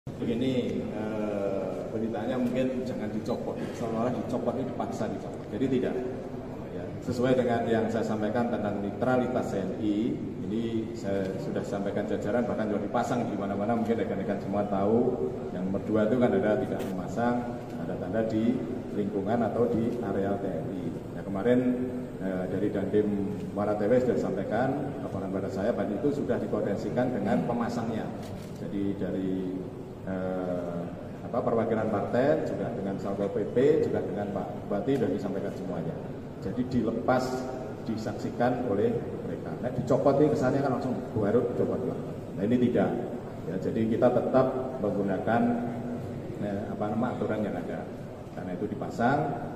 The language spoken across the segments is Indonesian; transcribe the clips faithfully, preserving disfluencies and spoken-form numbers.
Begini, eh, beritanya mungkin jangan dicopot, seolah-olah dicopot ini dipaksa dicopot. Jadi tidak. Ya, sesuai dengan yang saya sampaikan tentang netralitas T N I, ini saya sudah sampaikan jajaran, bahkan sudah dipasang di mana-mana. Mungkin rekan-rekan semua tahu. Yang nomor dua itu kan ada tidak memasang, ada tanda di lingkungan atau di areal T N I. Nah, kemarin eh, dari Dandim Muara T W sudah sampaikan laporan pada saya, bahwa itu sudah dikoordinasikan dengan pemasangnya. Jadi dari Eh, apa, perwakilan partai juga dengan Satpol P P juga dengan Pak Bupati sudah disampaikan semuanya. Jadi dilepas, disaksikan oleh mereka. Nah, dicopot ini kesannya kan langsung baru dicopot. Nah, ini tidak. Ya, jadi kita tetap menggunakan eh, apa nama aturan yang ada. Karena itu dipasang,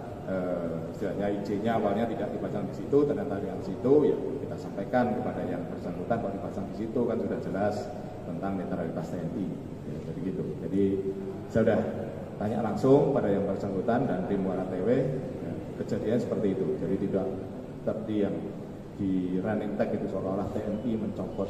eh, istilahnya izinnya awalnya tidak dipasang di situ, ternyata di situ, ya kita sampaikan kepada yang bersangkutan kalau dipasang di situ kan sudah jelas tentang netralitas T N I. Ya, jadi gitu. Jadi saya sudah tanya langsung pada yang bersangkutan dan tim Muara T W, ya, kejadian seperti itu. Jadi tidak seperti yang di running tag itu seolah-olah T N I mencopot,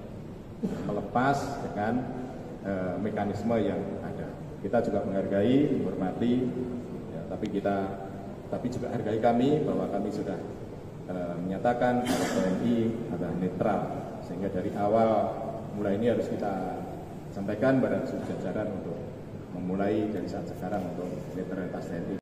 melepas dengan e, mekanisme yang ada. Kita juga menghargai, menghormati, ya, tapi kita tapi juga hargai kami bahwa kami sudah e, menyatakan bahwa T N I adalah netral, sehingga dari awal mulai ini harus kita sampaikan pada jajaran untuk memulai dari saat sekarang untuk netralitas T N I.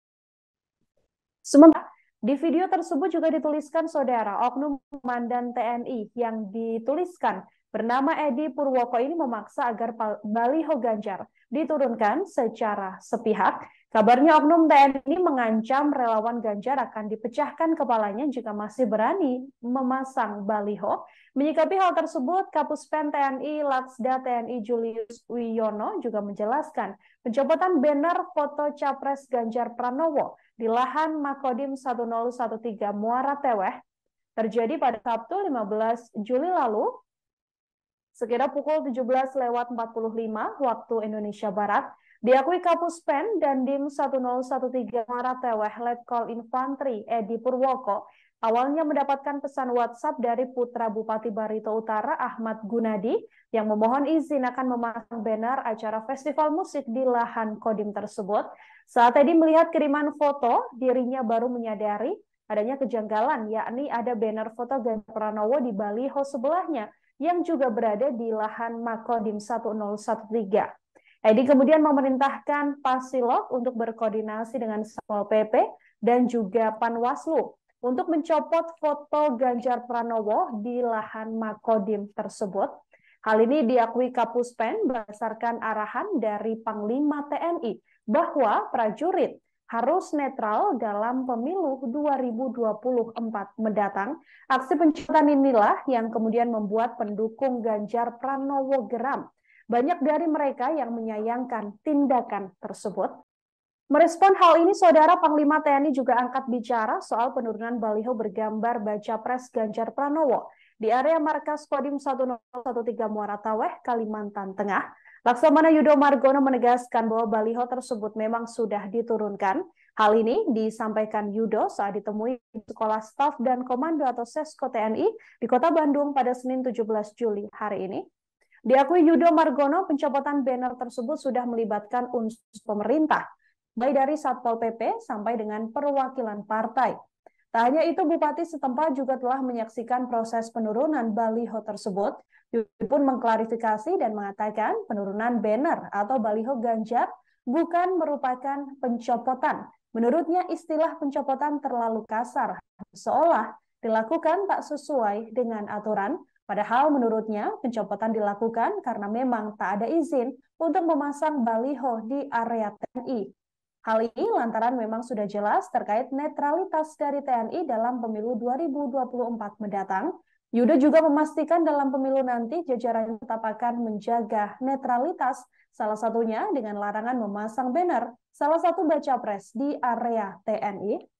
Sementara di video tersebut juga dituliskan saudara, oknum komandan T N I yang dituliskan bernama Edi Purwoko ini memaksa agar baliho Ganjar diturunkan secara sepihak. Kabarnya oknum T N I mengancam relawan Ganjar akan dipecahkan kepalanya jika masih berani memasang baliho. Menyikapi hal tersebut, Kapuspen T N I Laksda T N I Julius Wiono juga menjelaskan pencopotan banner foto Capres Ganjar Pranowo di lahan Makodim seribu tiga belas Muara T W terjadi pada Sabtu lima belas Juli lalu sekitar pukul tujuh belas lewat empat puluh lima waktu Indonesia Barat. Diakui Kapuspen dan Dim seribu tiga belas Muara T W Letkol Infantri Edi Purwoko awalnya mendapatkan pesan WhatsApp dari putra Bupati Barito Utara Ahmad Gunadi yang memohon izin akan memasang banner acara festival musik di lahan Kodim tersebut. Saat Edi melihat kiriman foto, dirinya baru menyadari adanya kejanggalan, yakni ada banner foto Ganjar Pranowo di baliho sebelahnya yang juga berada di lahan Makodim seribu tiga belas. Edi kemudian memerintahkan Pasilok untuk berkoordinasi dengan Satpol P P dan juga Panwaslu untuk mencopot foto Ganjar Pranowo di lahan Makodim tersebut. Hal ini diakui Kapuspen berdasarkan arahan dari Panglima T N I bahwa prajurit harus netral dalam pemilu dua ribu dua puluh empat mendatang. Aksi pencopotan inilah yang kemudian membuat pendukung Ganjar Pranowo geram. Banyak dari mereka yang menyayangkan tindakan tersebut. Merespon hal ini, Saudara, Panglima T N I juga angkat bicara soal penurunan baliho bergambar baca pres Ganjar Pranowo di area markas Kodim seribu tiga belas Muara T W, Kalimantan Tengah. Laksamana Yudo Margono menegaskan bahwa baliho tersebut memang sudah diturunkan. Hal ini disampaikan Yudo saat ditemui di Sekolah Staf dan Komando atau Sesko T N I di Kota Bandung pada Senin tujuh belas Juli hari ini. Diakui Yudo Margono, pencopotan banner tersebut sudah melibatkan unsur pemerintah, baik dari Satpol P P sampai dengan perwakilan partai. Tak hanya itu, Bupati setempat juga telah menyaksikan proses penurunan baliho tersebut. Yudi pun mengklarifikasi dan mengatakan penurunan banner atau baliho Ganjar bukan merupakan pencopotan. Menurutnya istilah pencopotan terlalu kasar, seolah dilakukan tak sesuai dengan aturan. Padahal menurutnya pencopotan dilakukan karena memang tak ada izin untuk memasang baliho di area T N I. Hal ini lantaran memang sudah jelas terkait netralitas dari T N I dalam pemilu dua ribu dua puluh empat mendatang. Yudo juga memastikan dalam pemilu nanti jajarannya tetap akan menjaga netralitas, salah satunya dengan larangan memasang banner salah satu baca pres di area T N I.